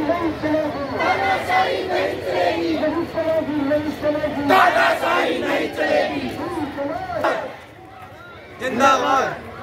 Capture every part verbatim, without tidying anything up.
तानाशाही नहीं चलेगी, तानाशाही नहीं चलेगी। जिंदाबाद।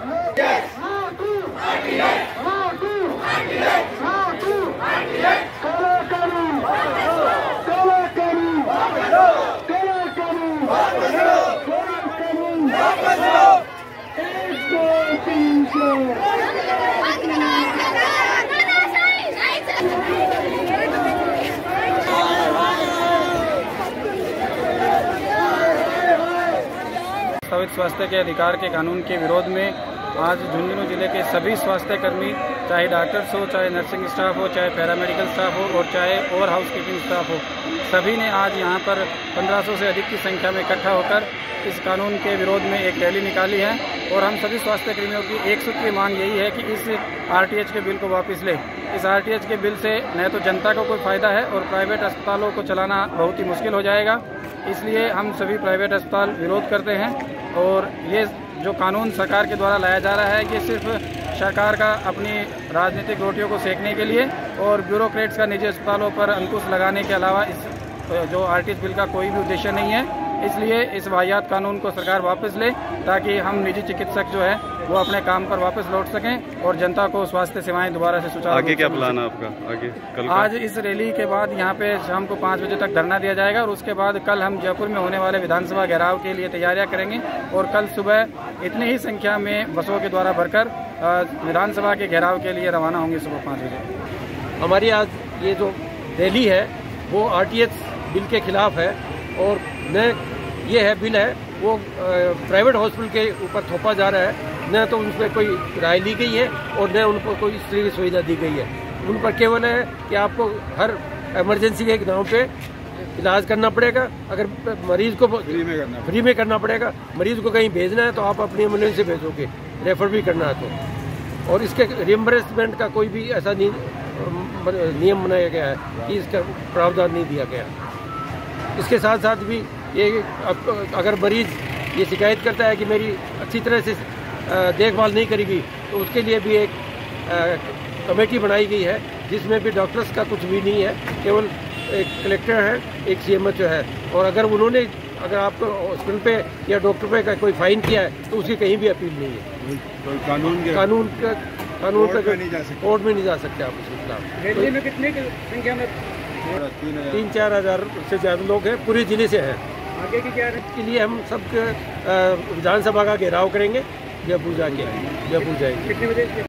प्रस्तावित स्वास्थ्य के अधिकार के कानून के विरोध में आज झुंझुनू जिले के सभी स्वास्थ्य कर्मी, चाहे डॉक्टर्स हो, चाहे नर्सिंग स्टाफ हो, चाहे पैरामेडिकल स्टाफ हो और चाहे और हाउस कीपिंग स्टाफ हो, सभी ने आज यहां पर पंद्रह सौ से अधिक की संख्या में इकट्ठा होकर इस कानून के विरोध में एक रैली निकाली है। और हम सभी स्वास्थ्य कर्मियों की एक सूत्रीय मांग यही है कि इस आरटीएच के बिल को वापस ले। इस आरटीएच के बिल से न तो जनता को कोई फायदा है और प्राइवेट अस्पतालों को चलाना बहुत ही मुश्किल हो जाएगा। इसलिए हम सभी प्राइवेट अस्पताल विरोध करते हैं और ये जो कानून सरकार के द्वारा लाया जा रहा है ये सिर्फ सरकार का अपनी राजनीतिक रोटियों को सेकने के लिए और ब्यूरोक्रेट्स का निजी अस्पतालों पर अंकुश लगाने के अलावा इस जो आरटीएच बिल का कोई भी उद्देश्य नहीं है। इसलिए इस वाहियात कानून को सरकार वापस ले ताकि हम निजी चिकित्सक जो है वो अपने काम पर वापस लौट सकें और जनता को स्वास्थ्य सेवाएं दोबारा से सुचारू। आगे क्या प्लान है आपका? आगे कल आज इस रैली के बाद यहाँ पे शाम को पाँच बजे तक धरना दिया जाएगा और उसके बाद कल हम जयपुर में होने वाले विधानसभा घेराव के लिए तैयारियां करेंगे और कल सुबह इतनी ही संख्या में बसों के द्वारा भरकर विधानसभा के घेराव के लिए रवाना होंगे सुबह पाँच बजे। हमारी आज ये जो रैली है वो आरटीएच बिल के खिलाफ है और न ये है बिल है वो प्राइवेट हॉस्पिटल के ऊपर थोपा जा रहा है, न तो उन पर कोई राय ली गई है और न उनको कोई इस तरह की सुविधा दी गई है। उन पर केवल है कि आपको हर इमरजेंसी के नाम पे इलाज करना पड़ेगा। अगर मरीज को फ्री में करना फ्री में करना पड़ेगा, मरीज को कहीं भेजना है तो आप अपनी एम्बुलेंस से भेजोगे, रेफर भी करना है तो। और इसके रिएम्बर्समेंट का कोई भी ऐसा नियम बनाया गया है कि इसका प्रावधान नहीं दिया गया। इसके साथ साथ भी ये अगर मरीज ये शिकायत करता है कि मेरी अच्छी तरह से देखभाल नहीं करेगी तो उसके लिए भी एक कमेटी बनाई गई है जिसमें भी डॉक्टर्स का कुछ भी नहीं है, केवल एक कलेक्टर है, एक सीएमएचओ है। और अगर उन्होंने अगर आपको हॉस्पिटल पे या डॉक्टर पे का कोई फाइन किया है तो उसकी कहीं भी अपील नहीं है। तो कानून के कानून का कानून पे कोर्ट में नहीं जा सकते आप उसके खिलाफ। रैली में कितने की संख्या में? तीन चार हजार से ज्यादा लोग हैं, पूरे जिले से हैं। आगे की क्या के लिए हम सब विधानसभा का घेराव करेंगे, जयपुर जाके जयपुर जाएंगे। कितने बजे?